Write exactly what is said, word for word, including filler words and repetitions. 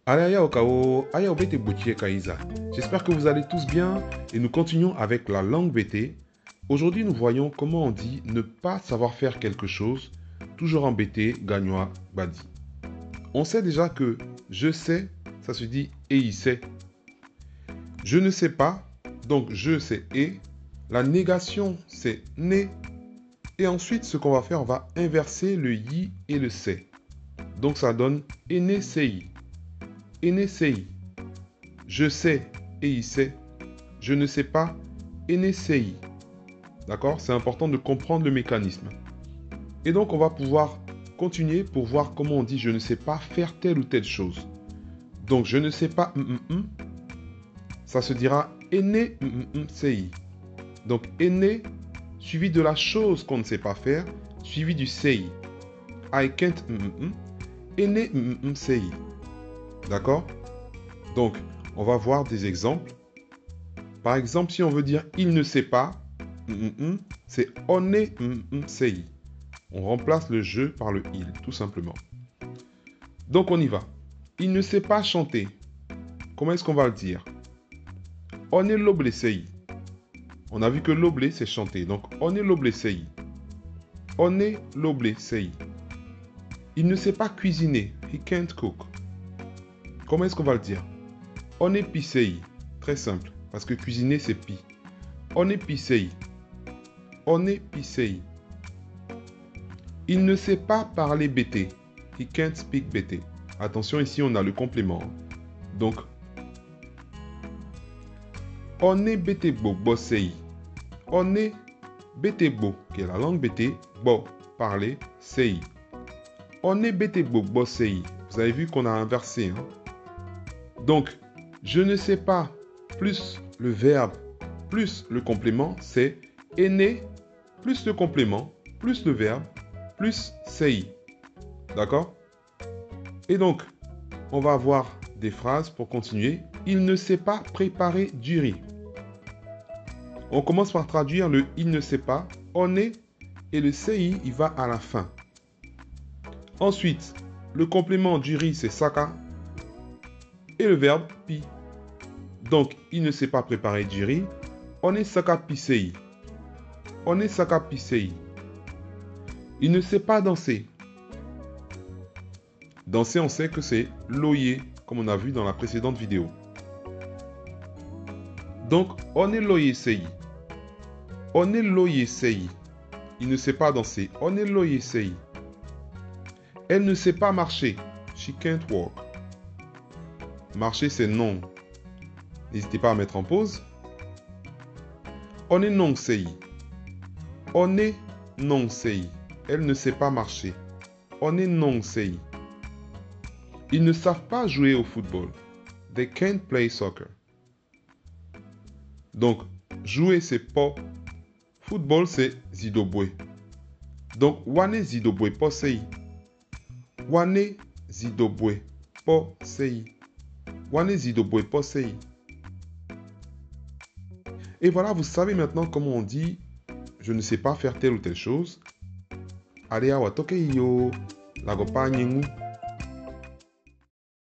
Alaya Okao, Aya Obete Bochie Kaiza. J'espère que vous allez tous bien et nous continuons avec la langue B T. Aujourd'hui, nous voyons comment on dit ne pas savoir faire quelque chose, toujours en B T, Gagnoa, Badi. On sait déjà que je sais, ça se dit et il sait. Je ne sais pas, donc je c'est et. La négation c'est né. Et ensuite, ce qu'on va faire, on va inverser le yi et le c'est. Donc ça donne ene sei. Ene sei. Je sais et il sait. Je ne sais pas, ene sei. D'accord? C'est important de comprendre le mécanisme. Et donc, on va pouvoir continuer pour voir comment on dit je ne sais pas faire telle ou telle chose. Donc, je ne sais pas, mm, mm, mm. Ça se dira ene mm, mm, mm, sei. Donc, ene suivi de la chose qu'on ne sait pas faire, suivi du sei. I can't mm, mm, mm. Ene mm, mm, sei. D'accord? Donc, on va voir des exemples. Par exemple, si on veut dire il ne sait pas, mm, mm, mm, c'est one mm, mm, sei. On remplace le je par le il, tout simplement. Donc, on y va. Il ne sait pas chanter. Comment est-ce qu'on va le dire? One loble sei. On a vu que loble, c'est chanter. Donc, one loble sei. One loble sei. Il ne sait pas cuisiner. He can't cook. Comment est-ce qu'on va le dire? One pisei. Très simple. Parce que cuisiner, c'est pi. One pisei. One pisei. Il ne sait pas parler B T. He can't speak B T. Attention, ici, on a le complément. Donc, on est B T bo, bo sei. On est B T bo, qui est la langue B T, bo, parler, sei. On est B T bo, bo sei. Vous avez vu qu'on a inversé. Hein? Donc, je ne sais pas, plus le verbe, plus le complément, c'est ene, plus le complément, plus le verbe, plus sei. D'accord? Et donc, on va avoir des phrases pour continuer. Il ne sait pas préparer du riz. On commence par traduire le il ne sait pas, on est, et le sei, il va à la fin. Ensuite, le complément du riz, c'est saka, et le verbe pi. Donc, il ne sait pas préparer du riz, on est saka pisei. On est saka pisei. Il ne sait pas danser. Danser, on sait que c'est loyer, comme on a vu dans la précédente vidéo. Donc, on est loyer sei. On est loyer sei. Il ne sait pas danser. On est loyer sei. Elle ne sait pas marcher. She can't walk. Marcher, c'est non. N'hésitez pas à mettre en pause. On est non sei. On est non sei. Elle ne sait pas marcher. On est non sei. Ils ne savent pas jouer au football. They can't play soccer. Donc, jouer, c'est po. Football, c'est zidobwe. Donc, wane zidobwe po sei. Wane zidobwe po sei. Wane zidobwe po sei. Et voilà, vous savez maintenant comment on dit je ne sais pas faire telle ou telle chose. Allez, awa toke yo. Lagopa nyengu.